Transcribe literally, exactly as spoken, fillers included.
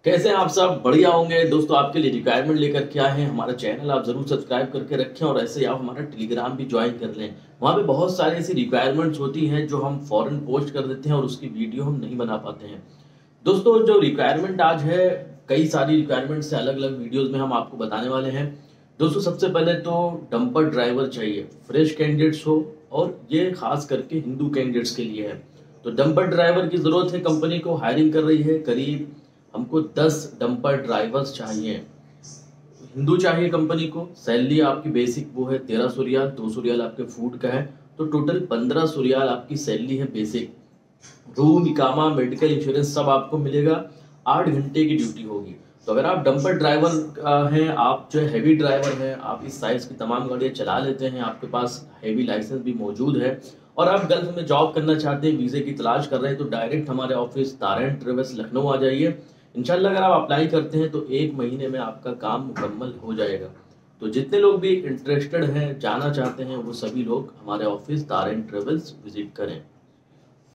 कैसे हैं आप सब? बढ़िया होंगे दोस्तों। आपके लिए रिक्वायरमेंट लेकर के आए हैं। हमारा चैनल आप ज़रूर सब्सक्राइब करके रखें और ऐसे ही आप हमारा टेलीग्राम भी ज्वाइन कर लें। वहाँ पे बहुत सारी ऐसी रिक्वायरमेंट्स होती हैं जो हम फ़ौरन पोस्ट कर देते हैं और उसकी वीडियो हम नहीं बना पाते हैं। दोस्तों जो रिक्वायरमेंट आज है, कई सारी रिक्वायरमेंट्स से अलग-अलग वीडियोज़ में हम आपको बताने वाले हैं। दोस्तों सबसे पहले तो डंपर ड्राइवर चाहिए, फ्रेश कैंडिडेट्स हो और ये खास करके हिंदू कैंडिडेट्स के लिए है। तो डंपर ड्राइवर की ज़रूरत है, कंपनी को हायरिंग कर रही है। करीब हमको दस डंपर ड्राइवर्स चाहिए। हिंदू चाहिए कंपनी को। सैलरी आपकी बेसिक वो है तेरह सौ रियाल, दो सौ रियाल आपके फूड का है, तो टोटल पंद्रह सौ रियाल आपकी सैलरी है बेसिक। रूम, इकामा, मेडिकल इंश्योरेंस सब आपको मिलेगा। आठ घंटे की ड्यूटी होगी। तो अगर आप डंपर ड्राइवर हैं, आप जो है हैवी ड्राइवर हैं, आप इस साइज की तमाम गाड़ियाँ चला लेते हैं, आपके पास हैवी लाइसेंस भी मौजूद है और आप गल्फ में जॉब करना चाहते हैं, वीज़े की तलाश कर रहे हैं, तो डायरेक्ट हमारे ऑफिस तारैन ट्रेवल्स लखनऊ आ जाइए। इंशाल्लाह अगर आप अप्लाई करते हैं तो एक महीने में आपका काम मुकम्मल हो जाएगा। तो जितने लोग भी इंटरेस्टेड हैं, जाना चाहते हैं, वो सभी लोग हमारे ऑफिस तारैन ट्रेवल्स विजिट करें।